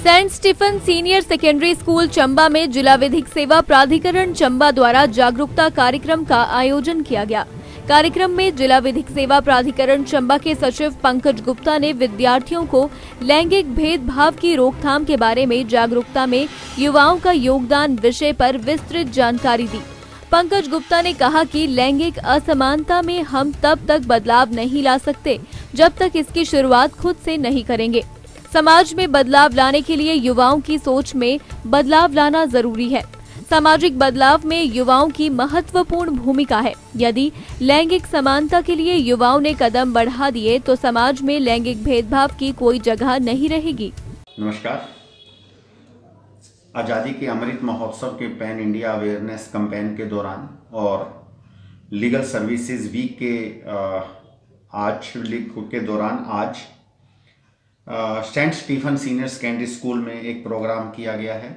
Saint Stephen senior secondary school Chamba में जिला विधिक सेवा प्राधिकरण चंबा द्वारा जागरूकता कार्यक्रम का आयोजन किया गया। कार्यक्रम में जिला विधिक सेवा प्राधिकरण चंबा के सचिव पंकज गुप्ता ने विद्यार्थियों को लैंगिक भेदभाव की रोकथाम के बारे में जागरूकता में युवाओं का योगदान विषय पर विस्तृत जानकारी दी। पंकज गुप्ता ने कहा कि लैंगिक असमानता में हम तब तक बदलाव नहीं ला सकते जब तक इसकी शुरुआत खुद से नहीं करेंगे। समाज में बदलाव लाने के लिए युवाओं की सोच में बदलाव लाना जरूरी है। सामाजिक बदलाव में युवाओं की महत्वपूर्ण भूमिका है। यदि लैंगिक समानता के लिए युवाओं ने कदम बढ़ा दिए तो समाज में लैंगिक भेदभाव की कोई जगह नहीं रहेगी। नमस्कार। आज़ादी के अमृत महोत्सव के पैन इंडिया अवेयरनेस कैंपेन के दौरान और लीगल सर्विसेज वीक के दौरान आज Saint Stephen senior secondary school में एक प्रोग्राम किया गया है।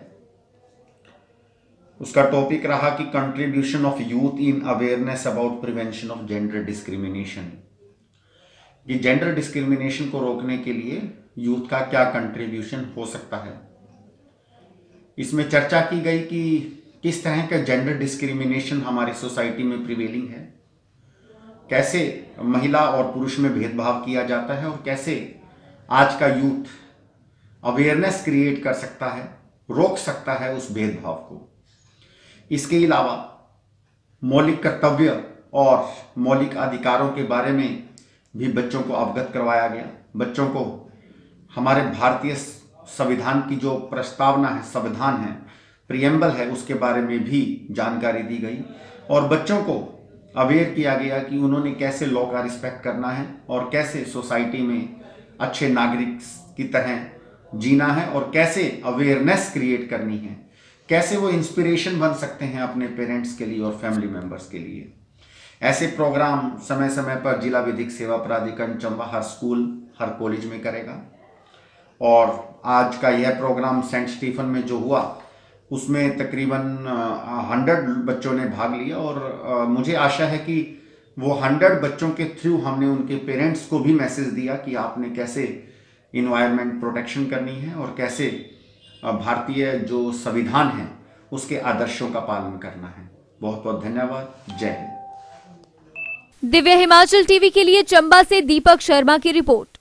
उसका टॉपिक रहा कि contribution of youth in awareness about prevention of gender discrimination. ये जेंडर डिस्क्रिमिनेशन को रोकने के लिए यूथ का क्या कंट्रीब्यूशन हो सकता है। इसमें चर्चा की गई कि किस तरह का जेंडर डिस्क्रिमिनेशन हमारी सोसाइटी में प्रिवेलिंग है, कैसे महिला और पुरुष में भेदभाव किया जाता है और कैसे आज का यूथ अवेयरनेस क्रिएट कर सकता है, रोक सकता है उस भेदभाव को। इसके अलावा मौलिक कर्तव्य और मौलिक अधिकारों के बारे में भी बच्चों को अवगत करवाया गया। बच्चों को हमारे भारतीय संविधान की जो प्रस्तावना है, संविधान है, प्रियम्बल है, उसके बारे में भी जानकारी दी गई और बच्चों को अवेयर किया गया कि उन्होंने कैसे लॉ का रिस्पेक्ट करना है और कैसे सोसाइटी में अच्छे नागरिक की तरह जीना है और कैसे अवेयरनेस क्रिएट करनी है, कैसे वो इंस्पिरेशन बन सकते हैं अपने पेरेंट्स के लिए और फैमिली मेंबर्स के लिए। ऐसे प्रोग्राम समय समय पर जिला विधिक सेवा प्राधिकरण चंबा हर स्कूल, हर कॉलेज में करेगा। और आज का यह प्रोग्राम सेंट स्टीफन में जो हुआ उसमें तकरीबन 100 बच्चों ने भाग लिया और मुझे आशा है कि वो 100 बच्चों के थ्रू हमने उनके पेरेंट्स को भी मैसेज दिया कि आपने कैसे इन्वायरमेंट प्रोटेक्शन करनी है और कैसे भारतीय जो संविधान है उसके आदर्शों का पालन करना है। बहुत बहुत धन्यवाद। जय हिंद। दिव्य हिमाचल टीवी के लिए चंबा से दीपक शर्मा की रिपोर्ट।